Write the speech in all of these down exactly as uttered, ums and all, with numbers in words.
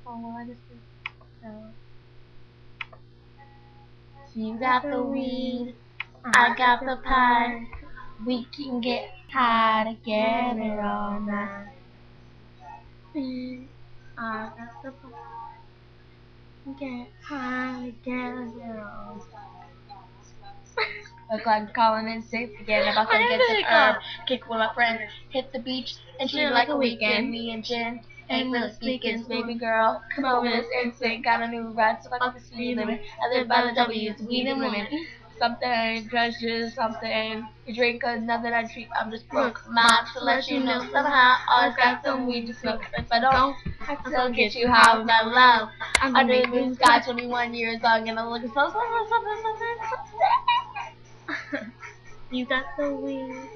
Oh, I just so. You got the weed, I got the pie. We can get high together all night. I got the pie. Get high together all night. Look like calling in sick again. About to get the herb, kick with my friend, hit the beach, and treat it like a weekend. Me and Jen ain't really speaking, baby girl. Come over this instant, got a new ride, so fuck the speed limit. I live by the W's, weed and women. Something treasures, something you drink, cause nothing I treat. I'm just broke. Mom, to let you know, somehow always got some weed to smoke. If I don't, I still get you high with my love. Under the blue sky, twenty-one years young, and I'm looking so, so, so, so, so, so, so. You got the weed.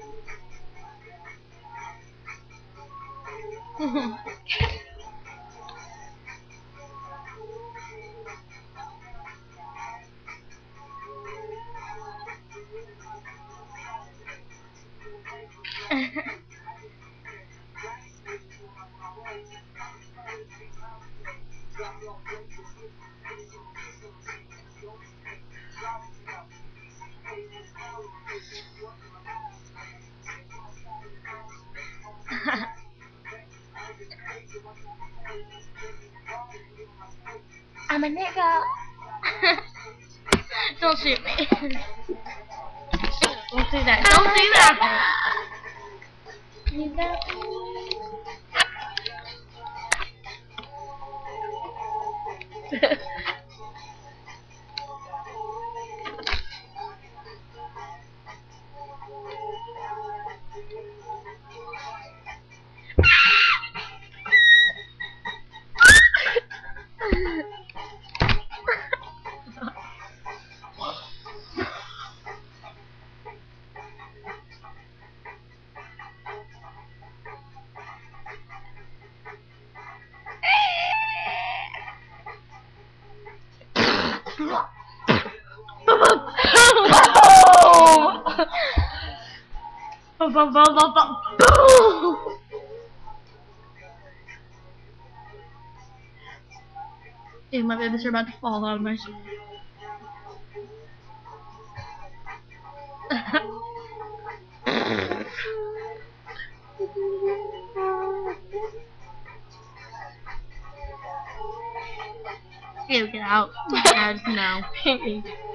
I'm a nigga. Don't shoot me. Don't do that. Don't do that. You got Dude, my babies are about to fall out of my shoe. Ew, get out. Dad, no.